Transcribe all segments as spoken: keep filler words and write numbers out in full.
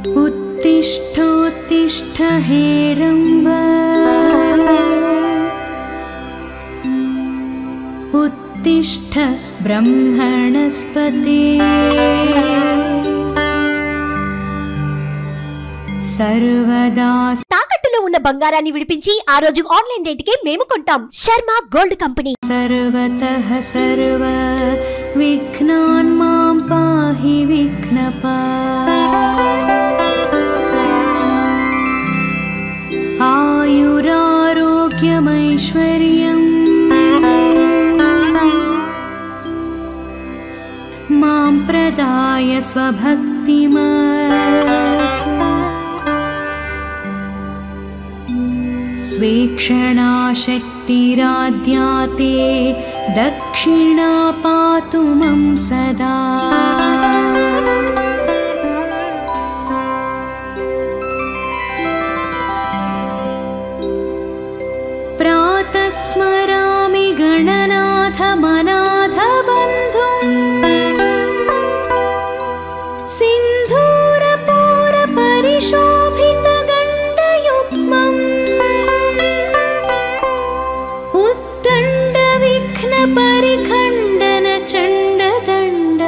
उत्तिष्ठोत्तिष्ठ हेरम्ब उत्तिष्ठ ब्रह्मणस्पते सर्वदा తాకట్టులో ఉన్న బంగారాన్ని విడిపించి ఆ రోజు ఆన్లైన్ రేటుకే మేము కొంటాం. Sharma gold company. सर्वतः सर्व विघ्नान् मां पाहि विघ्नपा आयुरारोग्यमैश्वर्यम् मां प्रदाय स्वभक्तिमत् स्वेक्षणा शक्तिराद्याते दक्षिणा पातु मम सदा प्रातः स्मरामि गणनाथ मनाथ बन्धुम् सिन्धूरपूर परिशोभित गण्डयुग्मम् उत्तण्ड विघ्न परिखण्डन चण्डदण्ड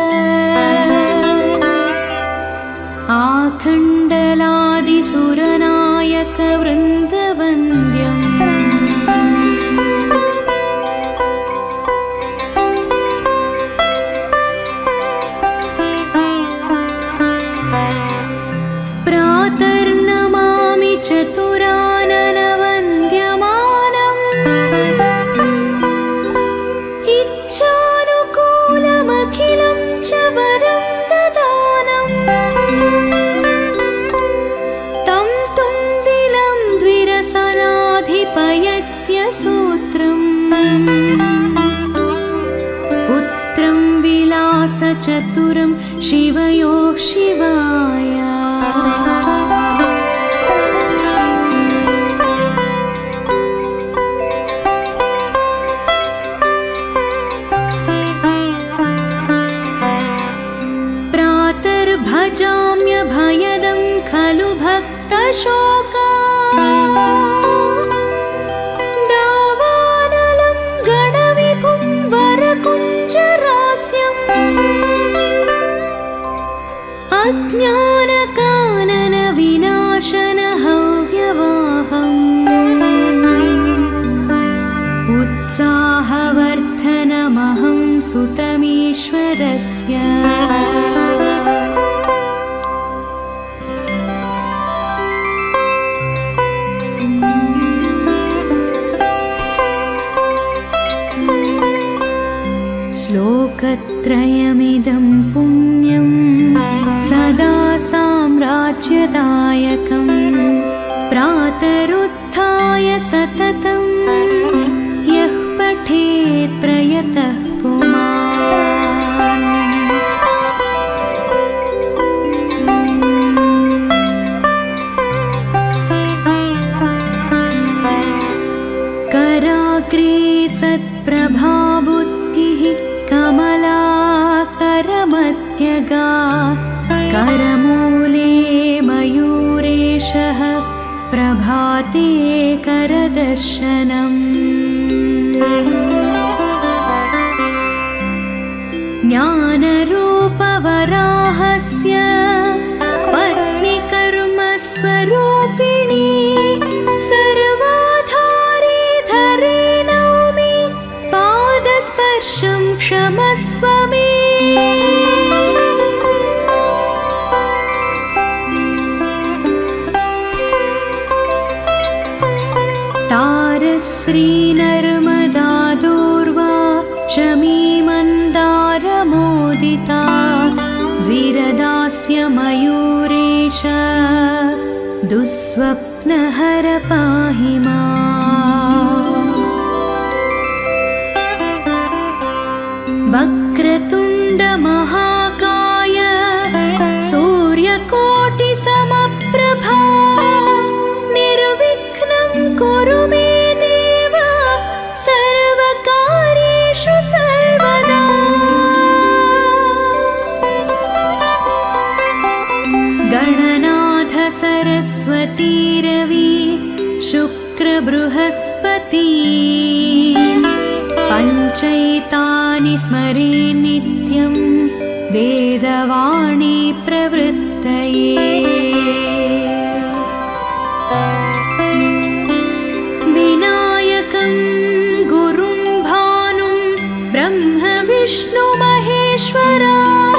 आखण्डलादिसुरनायक वृन्दवन्द्यम् प्रातर्नमामि चतुराननवन्द्यमानम् इच्छानुकूलमखिलं च वरं ददानम् तं तुन्दिलं द्विरसनाधिपयज्ञसूत्रम् पुत्रं विलासचतुरं शिवयोः शिवाय प्रातर्भजाम्यभयदं खलु भक्तशोका दावानलं गणविभुं वरकुञ्जरास्यम् अज्ञानकानन विनाशन हव्यवाहम् उत्साहवर्धनमहं सुतमीश्वरस्य श्लोकत्रयमिदं पुण्यं सदा साम्राज्यदायकं प्रातरुत्थाय सततं यः पठेत् प्रयतः पुमान् कराग्रे सत्प्रभाबुद्धिः कमला करमध्यगा करमूले मयूरेशः प्रभाते करदर्शनम् ज्ञानरूपवराहस्य पत्नीकर्मस्वरूपिणी सर्वाधारे धरे नौमि पादस्पर्शं क्षमस्व मे तारश्रीनर्मदा दूर्वा शमीमन्दारमोदिता द्विरदास्य मयूरेश दुःस्वप्नहर पाहि माम् वक्रतुण्ड महाकाय सूर्यकोटिसमप्रभा निर्विघ्नं कुरु मे देव सर्वकार्येषु सर्वदा गणना सरस्वती रवि शुक्र बृहस्पति पञ्चैतानि स्मरे नित्यं वेदवाणी प्रवृत्तये विनायकं गुरुं भानुं ब्रह्म विष्णु महेश्वरा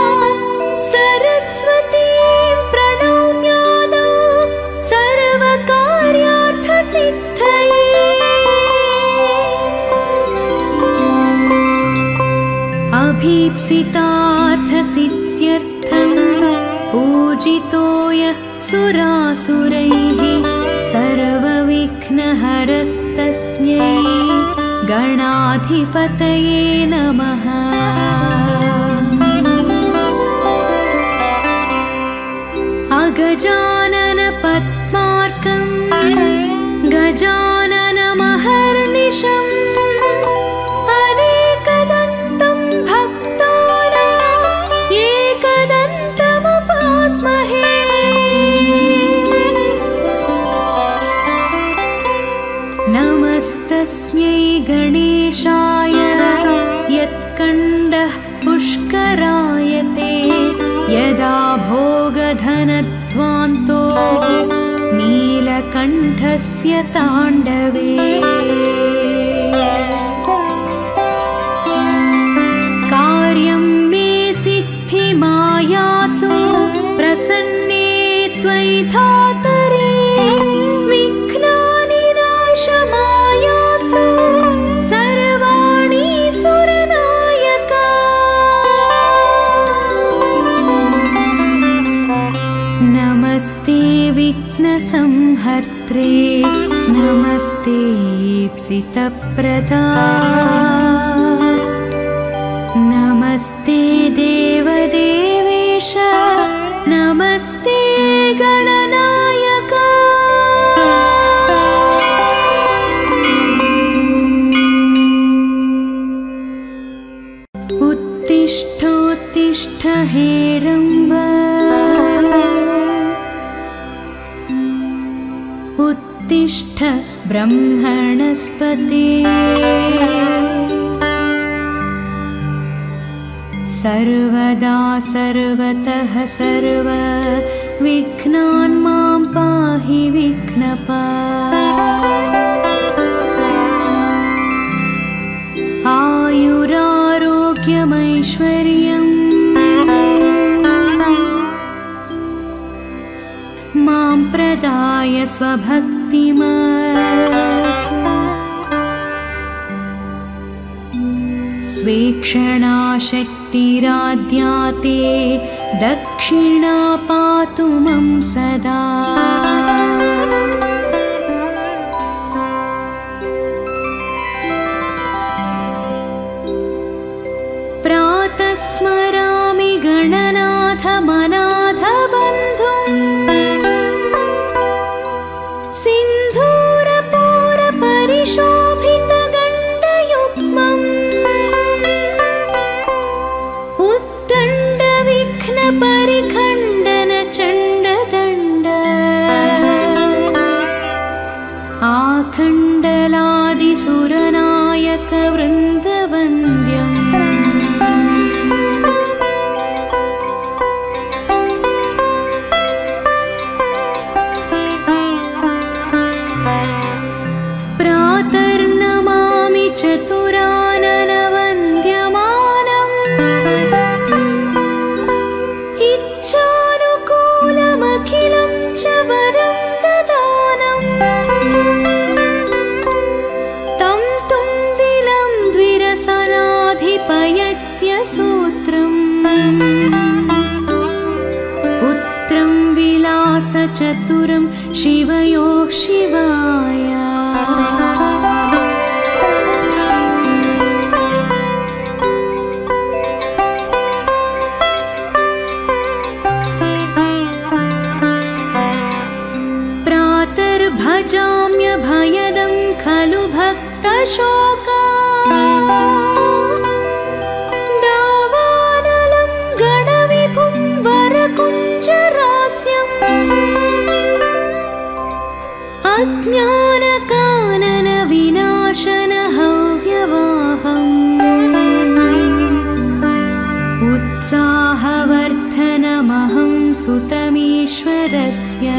सरस्वतीं प्रणम्यादौ सर्वकार्यार्थसिद्धये अभीप्सितार्थसिद्ध्यर्थं पूजितो यः सुरासुरैः सर्वविघ्नहरस्तस्मै गणाधिपतये नमः। अगजानन पद्मार्कं गजाननमहर्निशम् अनेकदन्तं भक्तानां एकदन्तमुपास्महे नमस्तस्मै गणेशाय यत्कण्डः पुष्करायते यदा भोगधनध्वान्तो नीलकण्ठस्य ताण्डवे कार्यं मे सिद्धिमायातु प्रसन्ने त्वयि धातरे विघ्नानि नाशमायातु सर्वाणि सुरनायका नमस्ते विघ्नसंहर्त्रे नमस्ते ईप्सितप्रदा नमस्ते देवदेवेश नमस्ते गणनायका उत्तिष्ठोत्तिष्ठ हेरम्ब उत्तिष्ठ ब्रह्मणस्पते सर्वदा सर्वतः सर्व विघ्नान् मां पाहि विघ्नपा आयुरारोग्यमैश्वर्यं मां प्रदाय स्वभक्तिमत् स्वेक्षणा शक्तिराद्याते दक्षिणा पातु मम सदा प्रातः स्मरामि गणनाथ मनाथ बन्धुम् सिन्धूरपूरपरिशोभितगण्डयुग्मम् उद्दण्डविघ्नपरिखण्डनचण्डदण्ड आखण्डलादिसुरनायकवृन्दवन्द्यम् प्रातर्नमामि चतुराननवन्द्यमानम् इच्छानुकूलमखिलं च वरं ददानम् तं तुन्दिलं द्विरसनाधिपयज्ञसूत्रम् पुत्रं विलासचतुरं शिवयोः शिवाय प्रातर्भजाम्यभयदं खलु भक्तशोका दावानलं गणविभुं वरकुञ्जरास्यम् अज्ञानकानन विनाशन हव्यवाहम् उत्साहवर्धनमहं सुतमीश्वरस्य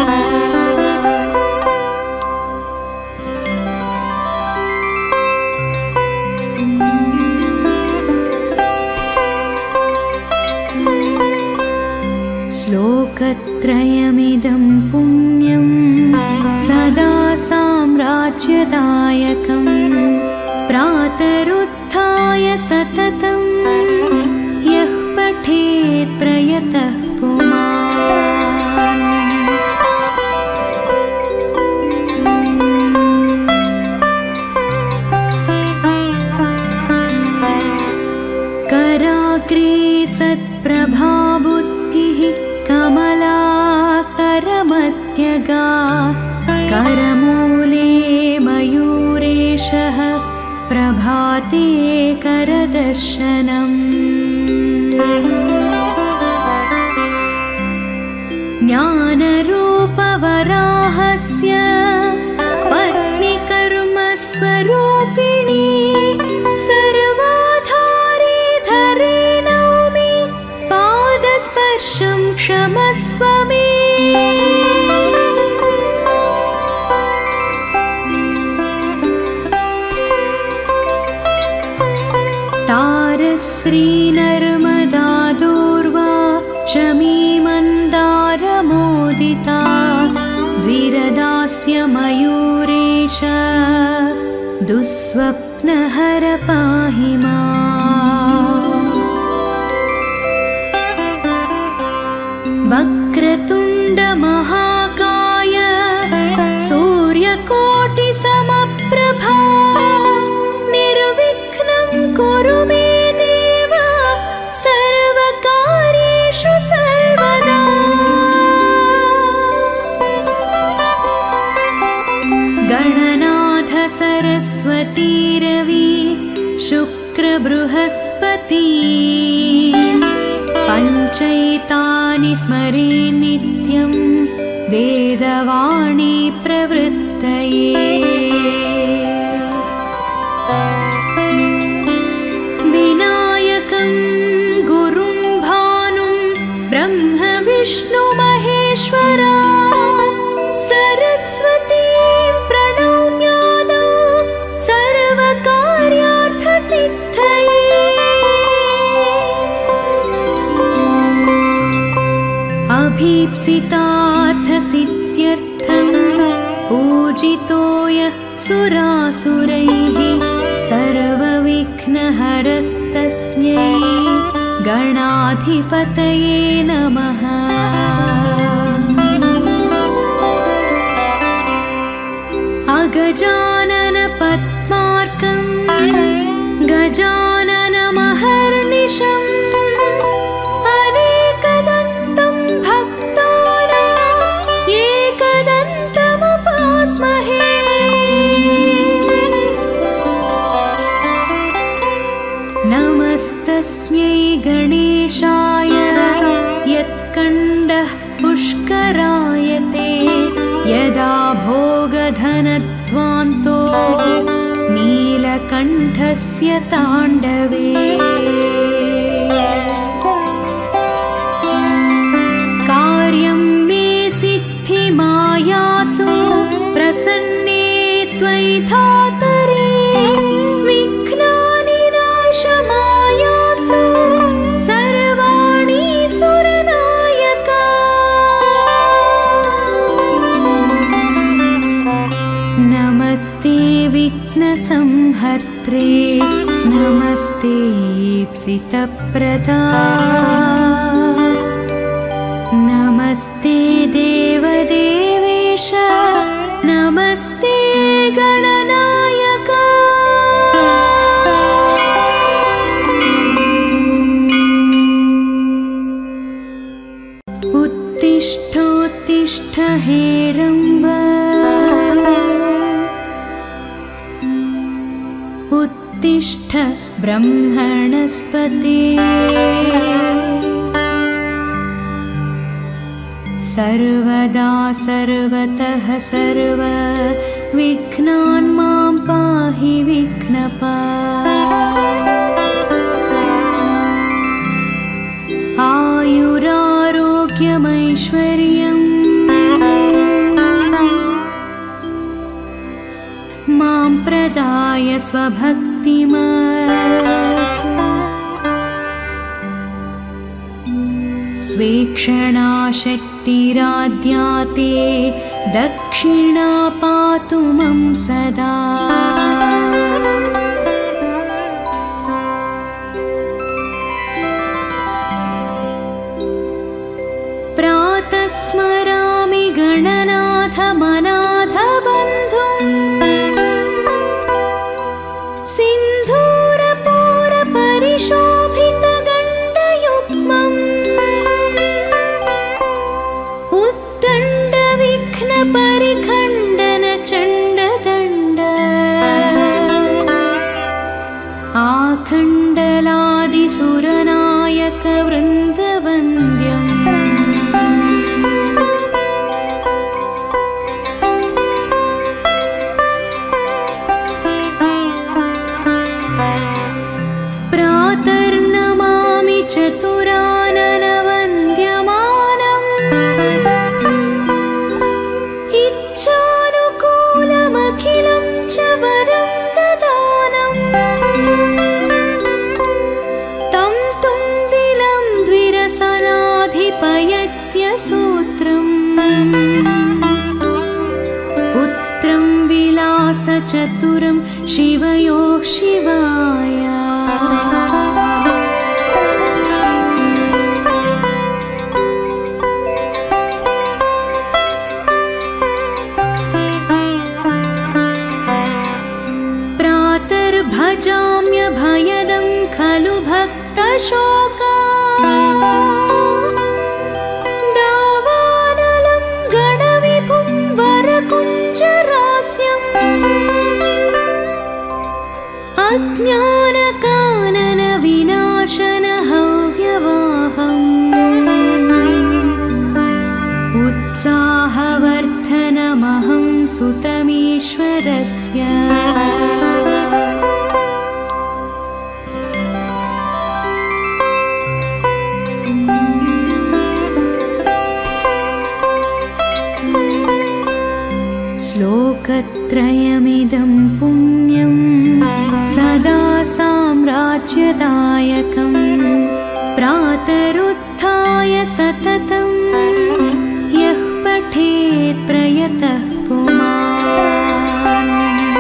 श्लोकत्रयमिदं पुण्यं सदा साम्राज्यदायकं प्रातरुत्थाय सततं यः पठेत् प्रयतः पुमान्। कराग्रे सत्प्रभाबुद्धिः कमलाकरमध्यगा करमूले मयूरेशः प्रभाते करदर्शनम्। ज्ञानरूपवराहस्य पत्नीकर्मस्वरूपिणी सर्वाधारी धरे नौमि पादस्पर्शं क्षमस्व मे। तारश्रीनर्मदा दूर्वा शमी मन्दारमोदिता द्विरदास्य मयूरेश दुःस्वप्नहर पाहि माम्। वक्रतुण्ड महाकाय सूर्यकोटिसमप्रभा निर्विघ्नं कुरु मे देव सर्वकार्येषु सर्वदा। गणनाथ सरस्वती रवि शुक्र बृहस्पति पञ्चैतानि स्मरे नित्यं वेदवाणी प्रवृत्तये। विनायकं गुरुं भानुं ब्रह्म विष्णु महेश्वरा सरस्वतीं प्रणम्यादौ सर्वकार्यार्थसिद्धये। अभीप्सितार्थसिद्ध्यर्थं पूजितो यः सुरासुरैः सर्वविघ्नहरस्तस्मै गणाधिपतये नमः। अगजानन पद्मार्कं गजाननमहर्निशम् अनेकदन्तं भक्तानां एकदन्तमुपास्महे। नमस्तस्मै गणेशाय यत्कण्डः पुष्करायते यदा भोगधनध्वान्तो नीलकण्ठस्य ताण्डवे। कार्यं मे सिद्धिमायातु प्रसन्ने त्वयि धातरे विघ्नानि नाशमायातु सर्वाणि सुरनायका। नमस्ते विघ्नसंहर्त्रे नमस्ते ईप्सितप्रदा नमस्ते देवदेवेश नमस्ते गणनायका। उत्तिष्ठोत्तिष्ठ हेरम्ब उत्तिष्ठ ब्रह्मणस्पते सर्वदा सर्वतः सर्व विघ्नान् मां पाहि विघ्नपा। आयुरारोग्यमैश्वर्यम् मां प्रदाय स्वभक्तिमत्। स्वेक्षणा शक्तिराद्याते दक्षिणा पातु मं सदा। प्रातः स्मरामि गणनाथमनाथ बन्धुम् सिन्धूरपूरपरिशोभितगण्डयुग्मम् उद्दण्डविघ्नपरिखण्डनचण्डदण्ड आखण्डलादिसुरनायकवृन्दवन्द्यम्। प्रातर्नमामि चतुराननवन्द्यमानम् इच्छानुकूलमखिलं च वरं ददानम्। तं तुन्दिलं द्विरसनाधिपयज्ञसूत्रम् पुत्रं विलासचतुरं शिवयोः शिवाय। प्रातर्भजाम्यभयदं खलु भक्तशोका दावानलं गणविभुं वरकुञ्जरास्यम्। अज्ञानकानन विनाशन हव्यवाहम् उत्साहवर्धनमहं सुतमीश्वरस्य। श्लोकत्रयमिदं पुण्यं सदा साम्राज्यदायकं। प्रातरुत्थाय सततं यः पठेत् प्रयतः पुमान्।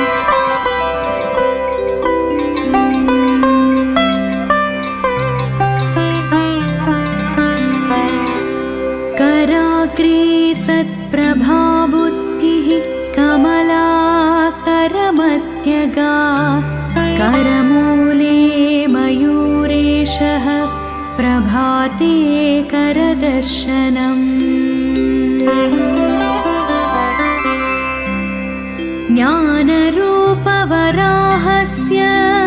कराग्रे सत्प्रभा बुद्धिः कमला करमध्यगा करमूले मयूरेशः प्रभाते करदर्शनम्। ज्ञानरूपवराहस्य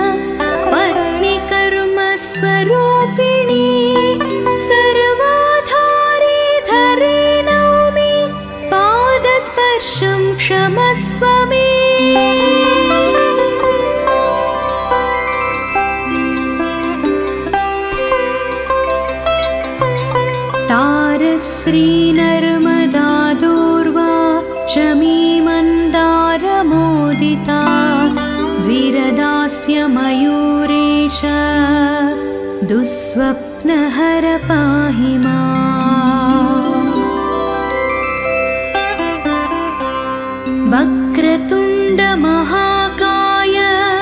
पत्नीकर्मस्वरूपिणी सर्वाधारे धरे नौमि पादस्पर्शं क्षमस्व मे। तारश्रीनर्मदा दूर्वा शमी मन्दारमोदिता द्विरदास्य मयूरेश दुःस्वप्नहर पाहि माम्। वक्रतुण्ड महाकाय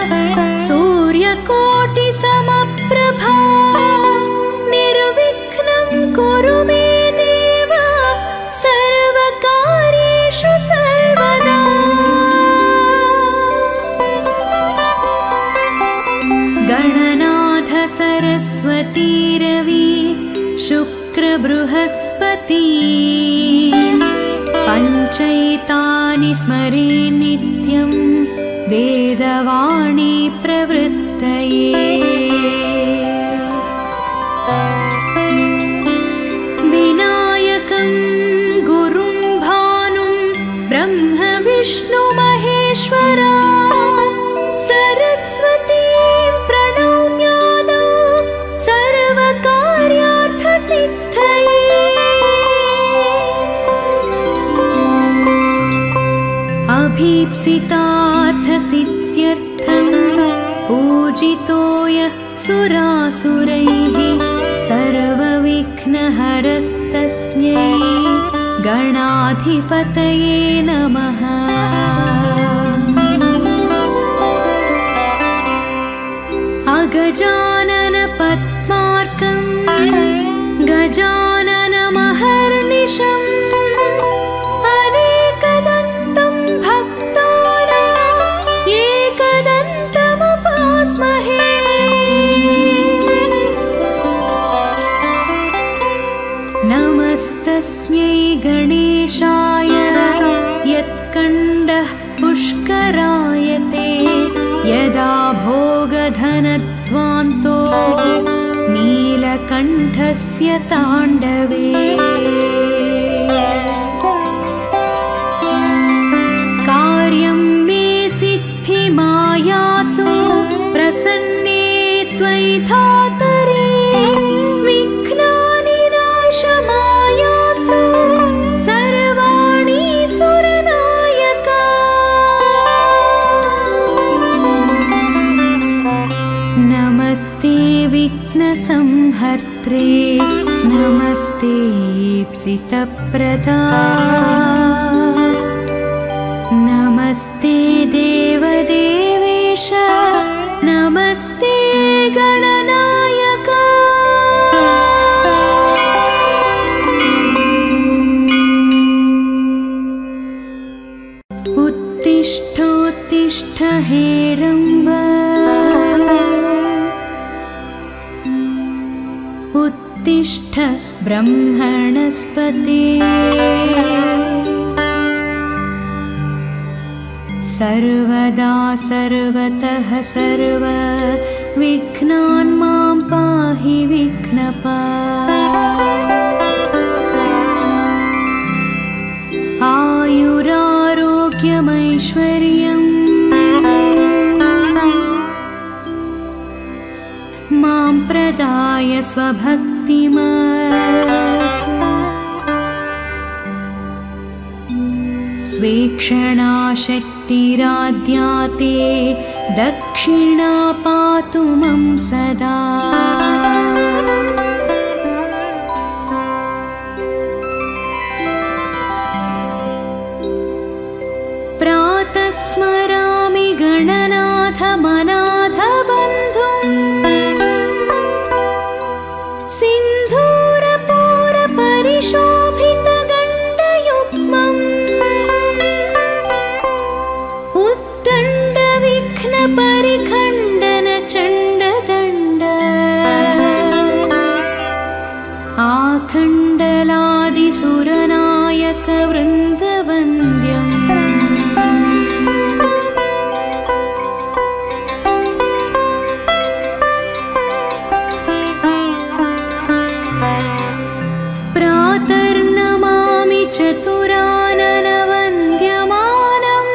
सूर्यकोटिसमप्रभा निर्विघ्नं कुरु मे देव सर्वकार्येषु सर्वदा। गणनाथ सरस्वती रवि शुक्र बृहस्पति पञ्चैतानि स्मरे नित्यं वेदवाणी प्रवृत्तये। विनायकं सर्वेश्वरा सरस्वतीं प्रणम्यादौ सर्वकार्यार्थसिद्धये अभीप्सितार्थसिद्ध्यर्थं पूजितो यः सुरासुरैः सर्वविघ्नहरस्तस्मै गणाधिपतये नमः। अगजानन पद्मार्कं गजाननमहर्निशम् अनेकदन्तं भक्तानां एकदन्तमुपास्महे। नमस्तस्मै गणेशाय यत्कण्डः पुष्करायते यदा भोगधनध्वान्तो नीलकण्ठस्य ताण्डवे। कार्यं मे सिद्धिमायातु प्रसन्ने त्वयि धातरे विघ्नानि नाशमायातु सर्वाणि सुरनायका। नमस्ते विघ्नसंहर्त्रे नमस्ते ईप्सितप्रदा नमस्ते देवदेवेश नमस्ते गणनायका। उत्तिष्ठोत्तिष्ठ हेरम्ब उत्तिष्ठ ब्रह्मणस्पते सर्वदा सर्वतः सर्व विघ्नान् मां पाहि विघ्नपा। आयुरारोग्यमैश्वर्यं मां प्रदाय स्वभक्तिमत् स्वेक्षणा शक्तिराद्याते दक्षिणा पातु मम सदा। प्रातः स्मरामि गणनाथ मनाथ बन्धुम् सिन्धूरपूरपरिशोभितगण्डयुग्मम् उद्दण्डविघ्नपरिखण्डन चण्डदण्ड आखण्डलादिसुरनायकवृन्दवन्द्यम्। प्रातर्नमामि चतुराननवन्द्यमानम्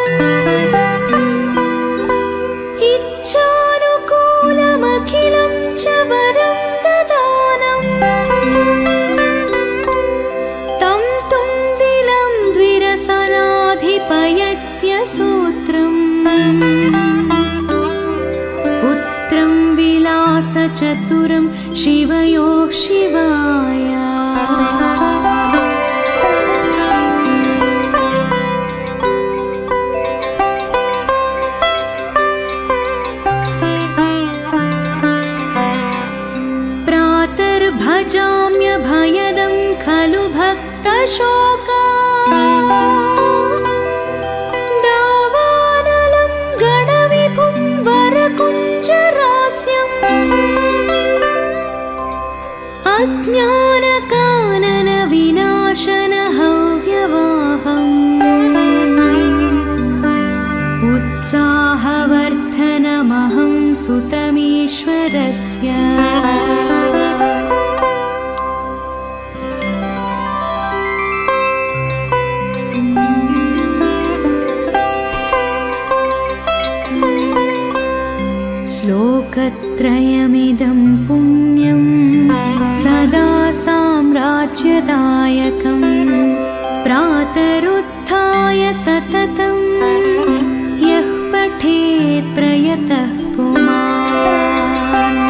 इच्छानुकूलमखिलं च वरं ददानम्। तं तुन्दिलं द्विरसनाधिपयज्ञसूत्रम् पुत्रं विलासचतुरं शिवयोः शिवाय। प्रातर्भजाम्यभयदं खलु भक्तशोका दावानलं गणविभुं वरकुञ्जरास्यम् अज्ञानकानन विनाशन हव्यवाहम् उत्साहवर्धनमहं सुतमीश्वरस्य। लोकत्रयमिदं पुण्यं सदा साम्राज्यदायकं प्रातरुत्थाय सततं यः पठेत् प्रयतः पुमान्।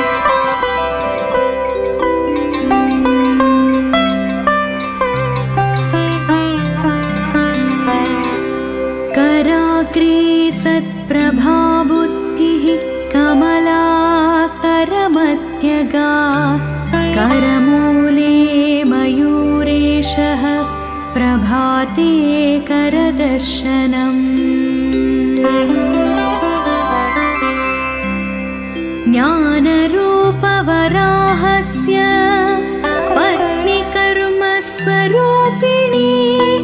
कराग्रे सत्प्रभा बुद्धिः कमला करमध्यगा करमूले मयूरेशः प्रभाते करदर्शनम्। ज्ञानरूपवराहस्य पत्नी कर्मस्वरूपिणी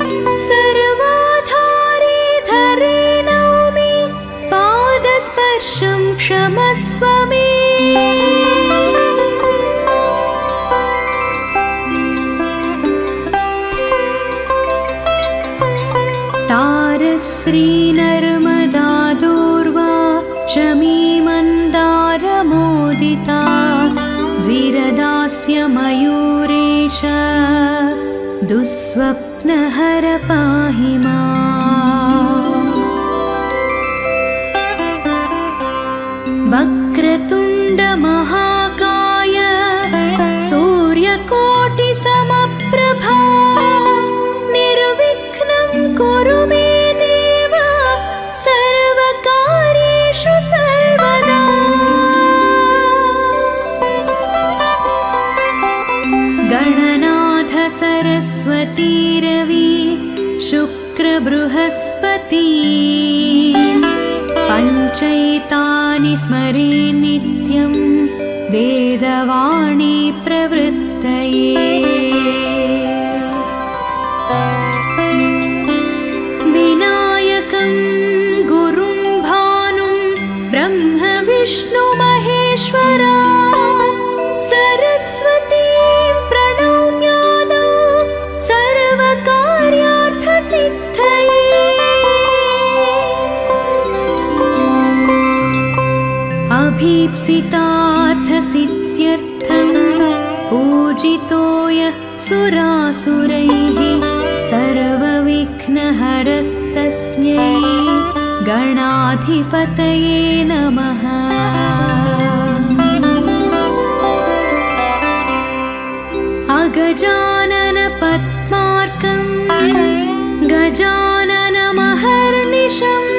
सर्वाधारे धरे नौमि पादस्पर्शं क्षमस्व मे। तारश्री नर्मदा दूर्वा शमी मन्दारमोदिता द्विरदास्य मयूरेश दुःस्वप्नहर पाहि माम्। वक्रतुण्ड महाकाय सूर्यकोटिसमप्रभा निर्विघ्नं कुरु मे देव सर्वकार्येषु सर्वदा। गणनाथ सरस्वती रवि शुक्र बृहस्पति पञ्चैतानि स्मरे नित्यं वेदवाणी प्रवृत्तये। विनायकं गुरुं भानुं ब्रह्म विष्णु महेश्वरा सरस्वतीं प्रणम्यादौ सर्वकार्यार्थसिद्धये। अभीप्सितार्थसिद्ध्यर्थं पूजितो यः सुरासुरैः सर्वविघ्नहरस्तस्मै गणाधिपतये नमः। अगजानन पद्मार्कं गजाननमहर्निशम्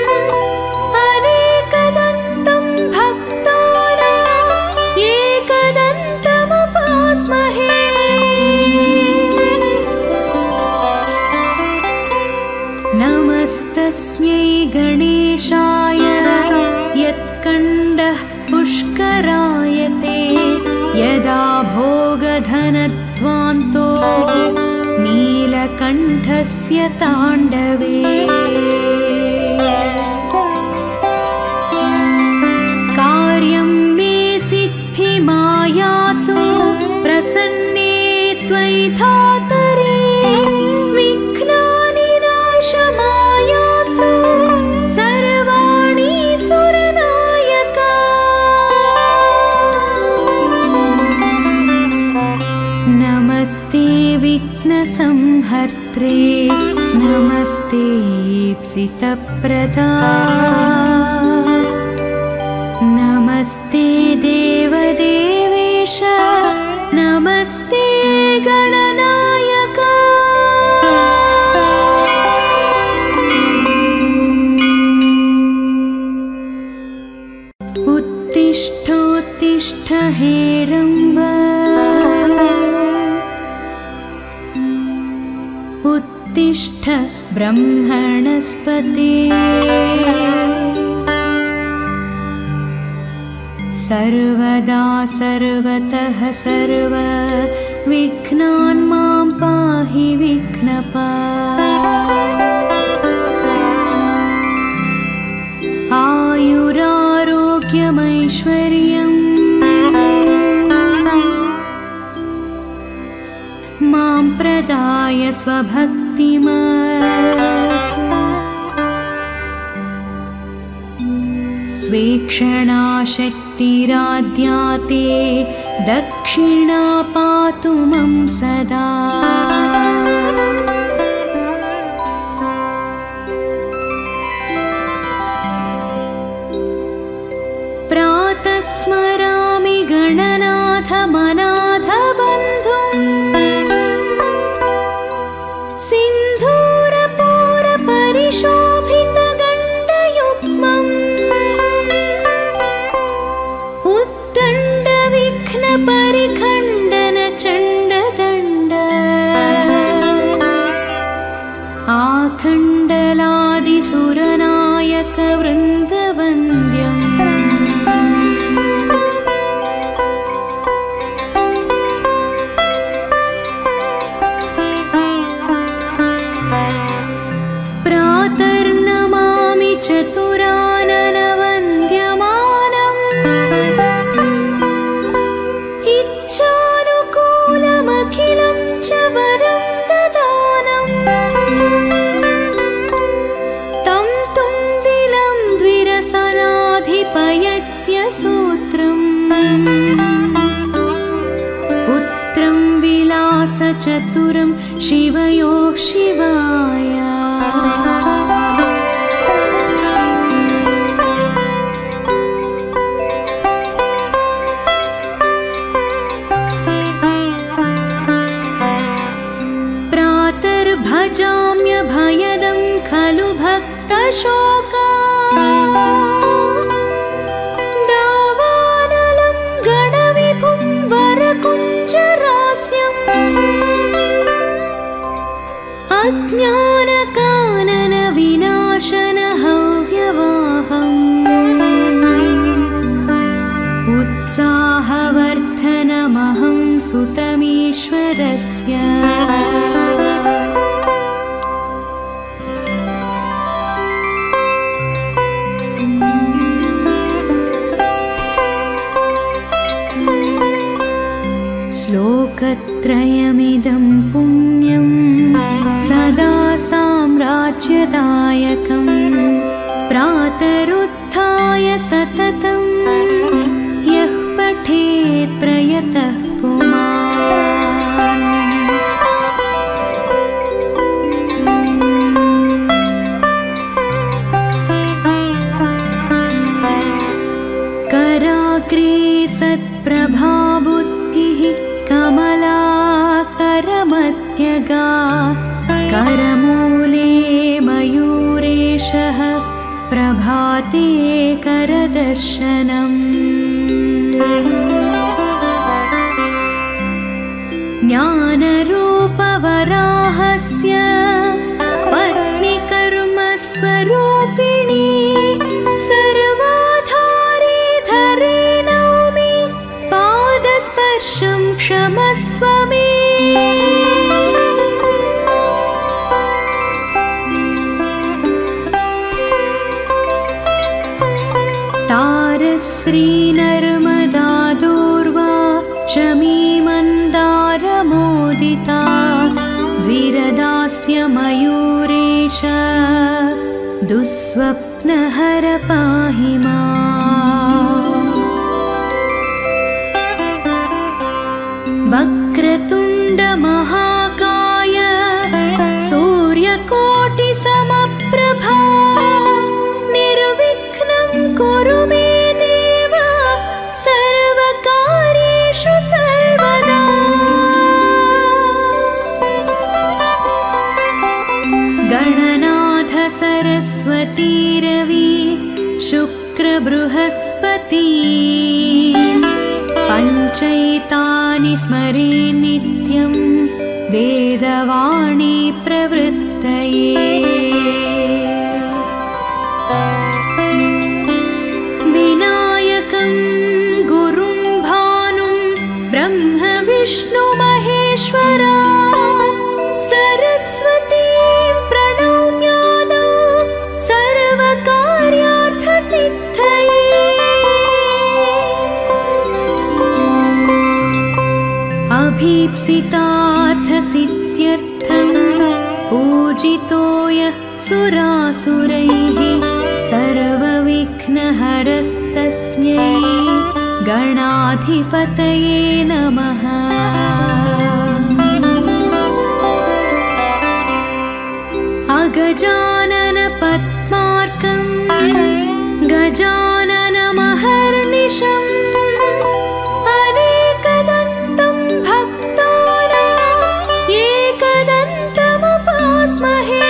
अनेकदन्तं भक्तानां एकदन्तमुपास्महे। नमस्तस्मै गणेशाय यत्कण्डः पुष्करायते यदा भोगधनध्वान्तो नीलकण्ठस्य ताण्डवे। कार्यं मे सिद्धिमायातु प्रसन्ने त्वयि धातरे विघ्नानि नाशमायातु सर्वाणि सुरनायका। नमस्ते विघ्नसंहर्त्रे नमस्ते ईप्सितप्रदा नमस्ते देवदेवेश नमस्ते गणनायका। उत्तिष्ठोत्तिष्ठ हेरम्ब उत्तिष्ठ ब्रह्मणस्पते सर्वदा सर्वतः सर्व विघ्नान् मां पाहि विघ्नपा। आयुरारोग्यमैश्वर्यम् मां प्रदाय स्वभक्तिमत् स्वेक्षणा शक्तिराद्या ते दक्षिणा पातु मम सदा। प्रातः स्मरामि गणनाथ मनाथ बन्धुम् सिन्धूरपूर परिशोभित गण्डयुग्मम् उद्दण्ड विघ्न परिखण्डन चण्डदण्ड आखण्डलादिसुरनायक वृन्दवन्द्यम्। प्रातर्नमामि चतुराननवन्द्यमानम् इच्छानुकूलमखिलं च वरं ददानम्। तं तुन्दिलं द्विरसनाधिपयज्ञसूत्रम् पुत्रं विलासचतुरं शिवयोः शिवाय। भजाम्यभयदं खलु भक्तशोका दावानलं गणविभुं वरकुञ्जरास्यम् अज्ञानकानन विनाशन हव्यवाहम् उत्साहवर्धनमहं सुतमीश्वरस्य। श्लोकत्रयमिदं पुण्यं सदा साम्राज्यदायकं प्रातरुत्थाय सततं यः पठेत् प्रयतः पुमान्। कराग्रे सत्प्रभाबुद्धिः कमला करमध्यगा करमूले मयूरेशः प्रभाते करदर्शनम्। ज्ञानरूपवराहस्य पत्नी कर्मस्वरूपिणी सर्वाधारे धरे नौमि पादस्पर्शं क्षमस्व मे। तारश्री नर्मदा दूर्वा शमी मन्दारमोदिता द्विरदास्य मयूरेश दुःस्वप्नहर पाहि माम्। वक्रतुण्ड महाकाय सूर्यकोटिसमप्रभा निर्विघ्नं कुरु मे देव सर्वकार्येषु सर्वदा। गणनाथ सरस्वती रवि शुक्र बृहस्पति पञ्चैतानि स्मरे नित्यं वेदवाणी प्रवृत्तये। विनायकं गुरुं भानुं ब्रह्म विष्णु महेश्वरा सरस्वतीं प्रणम्यादौ सर्वकार्यार्थसिद्धये। अभीप्सितार्थसिद्ध्यर्थं पूजितो यः सुरासुरैः सर्वविघ्नहरस्तस्मै गणाधिपतये नमः। अगजानन पद्मार्कं गजाननमहर्निशम् अनेकदन्तं भक्तानां एकदन्तमुपास्महे।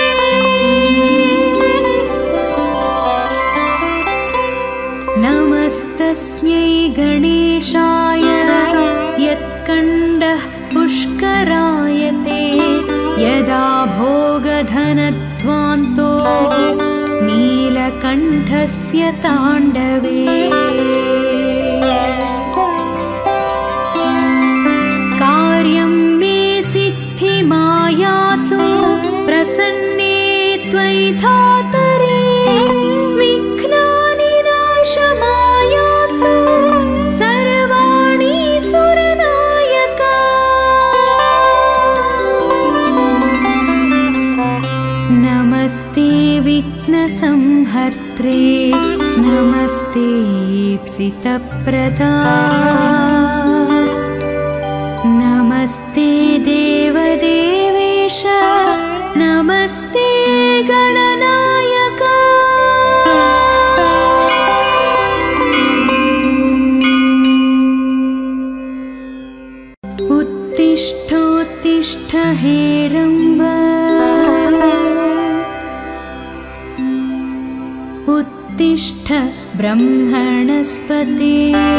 नमस्तस्मै गणेशाय यत्कण्डः पुष्करायते यदा भोगधनध्वान्तो नीलकण्ठस्य ताण्डवे। कार्यं मे सिद्धिमायातु प्रसन्ने त्वयि धातरे विघ्नानि नाशमायातु सर्वाणि सुरनायका। नमस्ते विघ्नसंहर्त्रे नमस्ते ईप्सितप्रदा नमस्ते देवदेवेश नमस्ते गणनायका। उत्तिष्ठोत्तिष्ठ हे रम्ब उत्तिष्ठ ब्रह्मणस्पते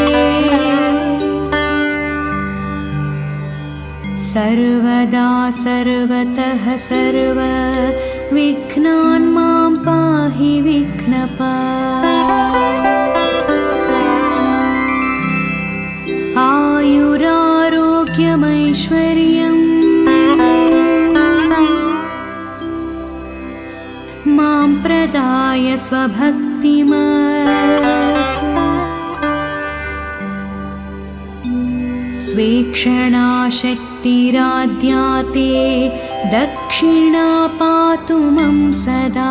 सर्वदा सर्वतः सर्व विघ्नान् मां पाहि विघ्नपा। आयुरारोग्यमैश्वर्यम् मां प्रदाय स्वभक्तिमत् स्वेक्षणा शक्तिराद्याते दक्षिणा पातु मं सदा।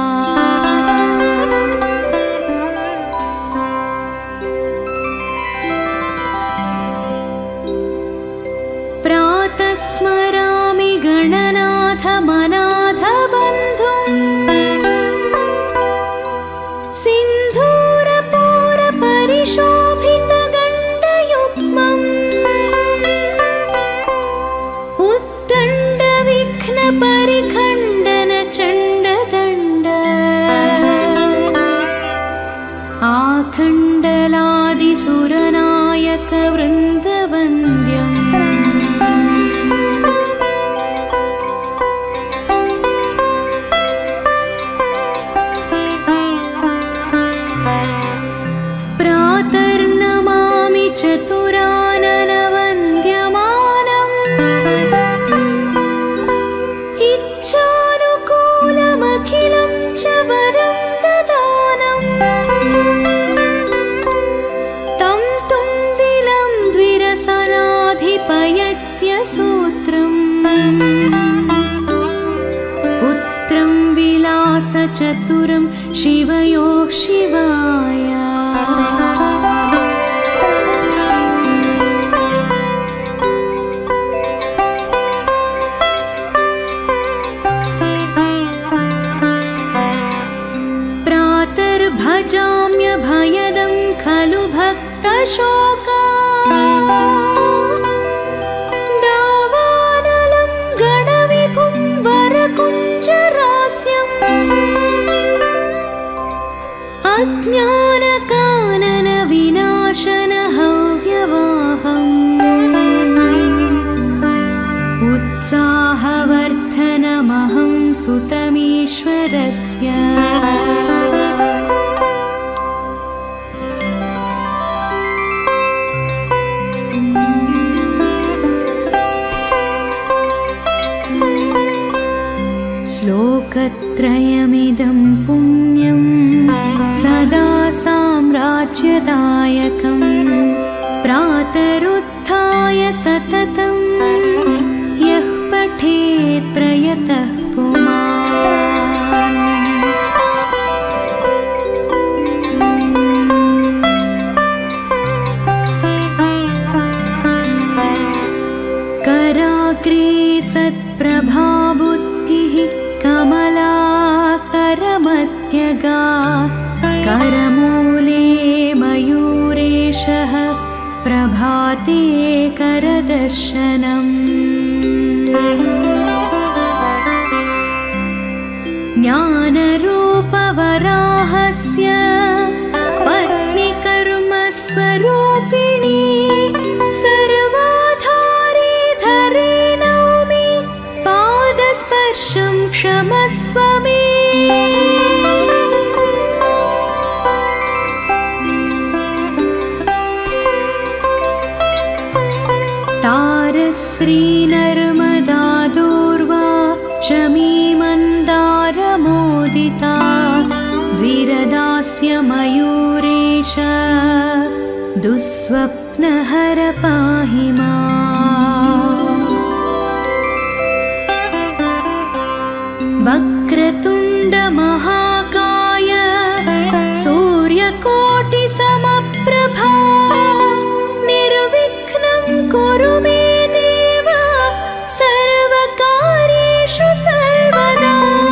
प्रातः स्मरामि गणनाथ मनाथ बन्धुम् सिन्धूरपूरपरिशोभितगण्डयुग्मम् उद्दण्डविघ्नपरिखण्डनचण्डदण्ड आखण्डलादिसुरनायकवृन्दवन्द्यम्। प्रातर्नमामि चतुराननवन्द्यमानम् इच्छानुकूलमखिलं च वरं ददानम्। तं तुन्दिलं द्विरसनाधिपयज्ञसूत्रम् पुत्रं विलासचतुरं शिवयोः शिवाय। प्रातर्भजाम्यभयदं खलु भक्तशोका दावानलं गणविभुं वरकुञ्जरास्यम् अज्ञानकानन विनाशन हव्यवाहम् उत्साहवर्धनमहं सुतमीश्वरस्य। श्लोकत्रयमिदं पुण्यं सदा साम्राज्यदायकं प्रातरुत्थाय सततं यः पठेत् प्रयतः पुमान्। प्रत्यगा करमूले मयूरेशः प्रभाते करदर्शनम् ज्ञानरूपवराहस्य पत्नी कर्मस्वरूपिणी सर्वाधारी धरे नौमि पादस्पर्शं क्षमस्व मे तारश्री नर्मदा दूर्वा शमी मन्दारमोदिता द्विरदास्य मयूरेश दुःस्वप्नहर पाहि माम् वक्रतुण्ड महाकाय सूर्यकोटिसमप्रभा निर्विघ्नं कुरु मे देव सर्वकार्येषु सर्वदा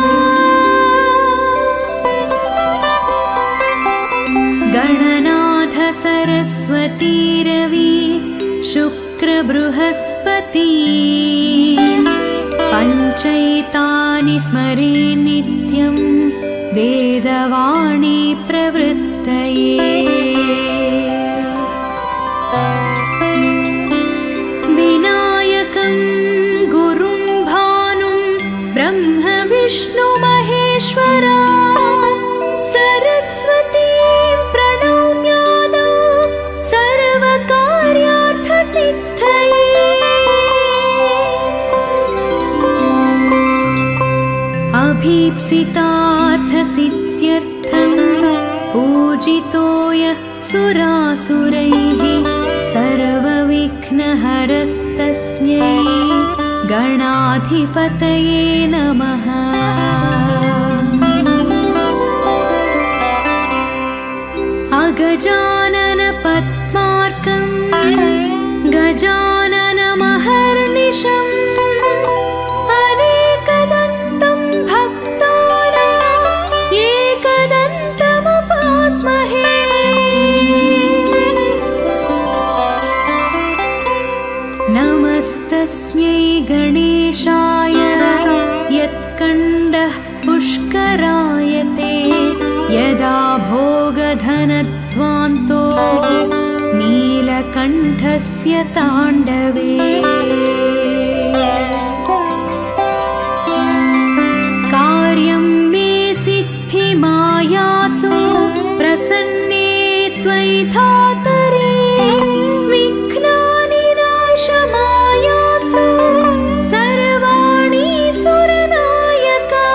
गणनाथ सरस्वती रवि शुक्र बृहस्पति पञ्चैतानि स्मरे नित्यं वेदवाणी प्रवृत्तये विनायकं गुरुं भानुं ब्रह्म विष्णु महेश्वरा सरस्वतीं प्रणम्यादौ सर्वकार्यार्थसिद्धये अभीप्सितार्थसिद्ध्यर्थं पूजितो यः सुरासुरैः सर्वविघ्नहरस्तस्मै गणाधिपतये नमः अगजानन पद्मार्कं गजाननमहर्निशम् अनेकदन्तं भक्तानां एकदन्तमुपास्महे नमस्तस्मै गणेशाय यत्कण्डः पुष्करायते यदा भोगधनध्वान्तो नीलकण्ठस्य ताण्डवे कार्यं मे सिद्धिमायातु प्रसन्ने त्वयि धातरे विघ्नानि नाशमायातु सर्वाणि सुरनायका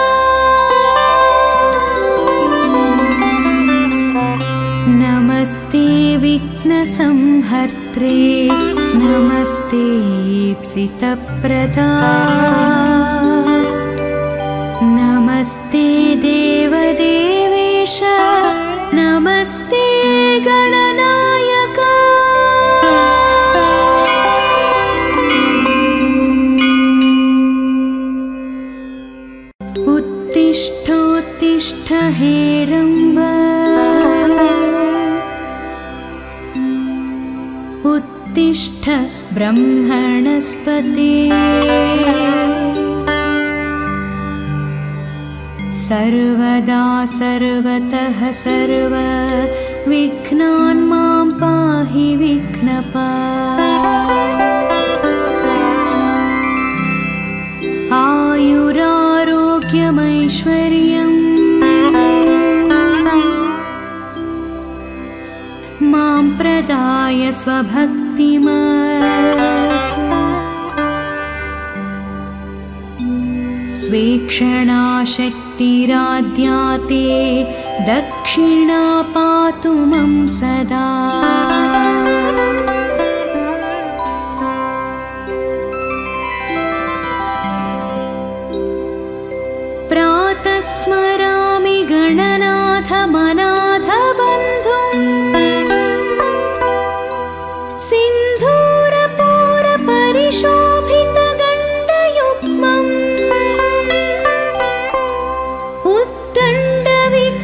नमस्ते विघ्नसंहर्त्रे नमस्ते ईप्सितप्रदा नमस्ते देवदेवेश नमस्ते गणनायका उत्तिष्ठोत्तिष्ठ हेरम्ब उत्तिष्ठ ब्रह्मणस्पते सर्वदा सर्वतः सर्व विघ्नान् मां पाहि विघ्नपा आयुरारोग्यमैश्वर्यम् मां प्रदाय स्वभक्तिमत् स्वेक्षणा शक्तिराद्याते दक्षिणा पातु मं सदा प्रातः स्मरामि गणनाथ मनाथ बन्धुम् सिन्धूरपूर परिशोभित गण्डयुग्मम् उत्तण्ड विघ्न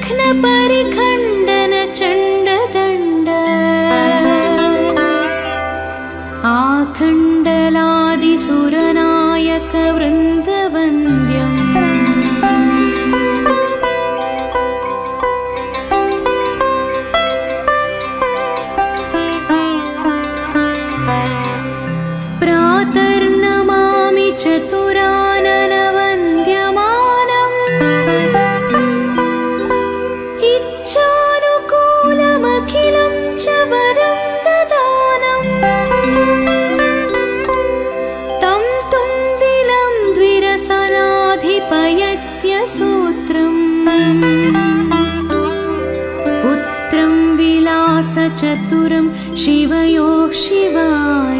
पुत्रं विलासचतुरं शिवयोः शिवाय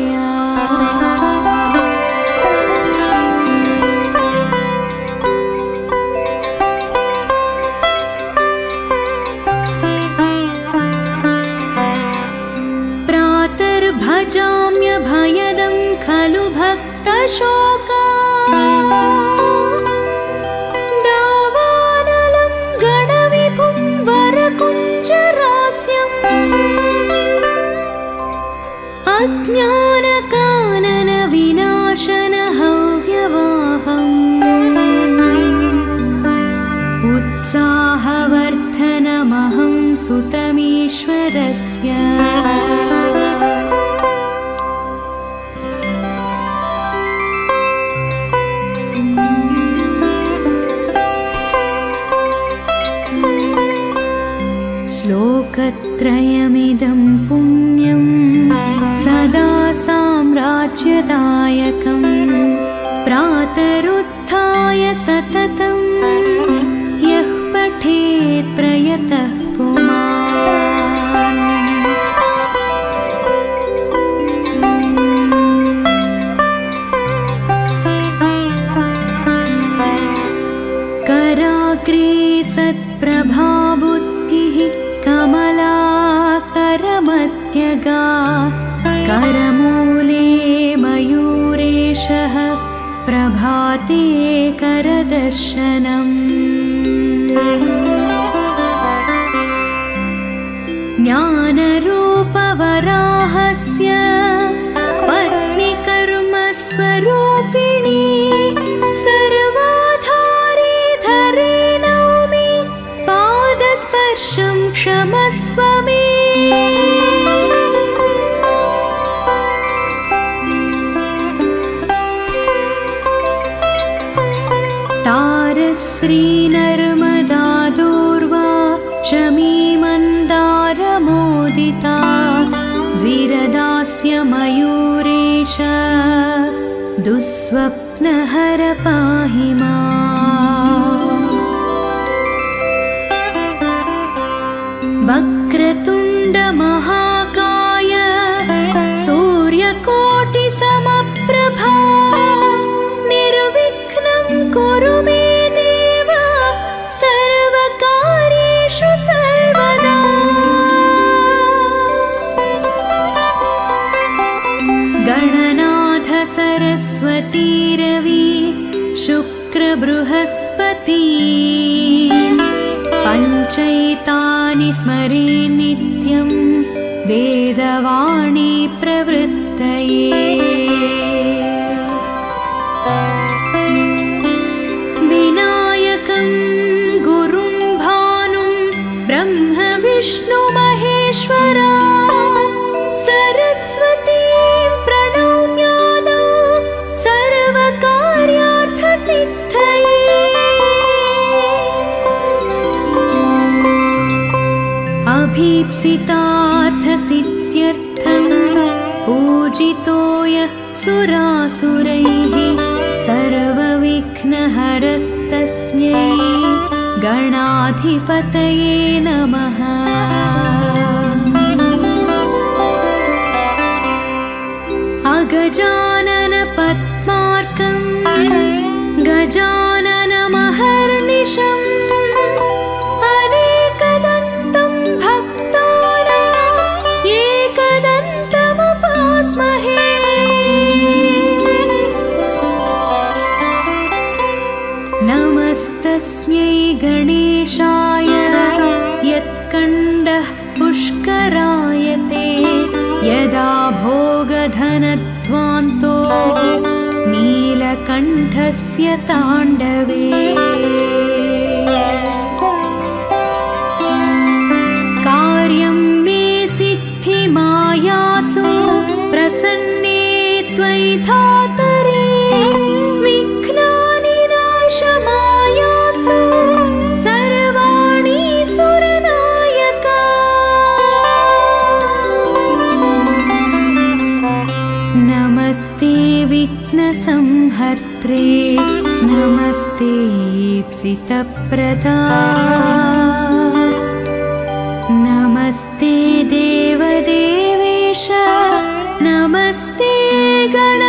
भजाम्यभयदं खलु भक्तशोका दावानलं गणविभुं वरकुञ्जरास्यम् अज्ञानकाननविनाशनहव्यवाहम् उत्साहवर्धनमहं सुतमीश्वरस्य श्लोकत्रयमिदं पुण्यं सदा साम्राज्यदायकं प्रातरुत्थाय सततं यः पठेत् प्रयतः पुमान् कराग्रे सत्प्रभाबुद्धिः कमलाकरमध्यगा करमूले मयूरेशः प्रभाते करदर्शनम् ज्ञानरूपवराहस्य पत्नीकर्मस्वरूपिणी सर्वाधारे धरे नौमि पादस्पर्शं क्षमस्व मे तारश्रीनर्मदा दूर्वा शमीमन्दारमोदिता द्विरदास्य मयूरेश दुःस्वप्नहर पाहि माम् वक्रतुण्डमहाकाय सूर्यकोटिसमप्रभा निर्विघ्नं कुरु मे देव सर्वकार्येषु सर्वदा गणनाथ सरस्वती रवि शुक्र बृहस्पति पञ्चैतानि स्मरे नित्यं वेदवाणी प्रवृत्तये विनायकं गुरुं भानुं ब्रह्म विष्णु महेश्वरा सरस्वतीं प्रणम्यादौ सर्वकार्यार्थसिद्धये अभीप्सितार्थसिद्ध्यर्थं पूजितो यः सुरासुरैः सर्वविघ्नहरस्तस्मै गणाधिपतये नमः अगजानन पद्मार्कं गजाननमहर्निशम् अनेकदन्तं भक्तानां एकदन्तमुपास्महे नमस्तस्मै गणेशाय यत्कण्डः पुष्करायते यदा भोगधनध्वान्तो नीलकण्ठस्य ताण्डवे कार्यं मे सिद्धिमायातु प्रसन्ने त्वयि धातरे विघ्नानि नाशमायातु सर्वाणि सुरनायका नमस्ते विघ्नसंहर्त्रे नमस्ते सितप्रदा नमस्ते देवदेवेश नमस्ते गण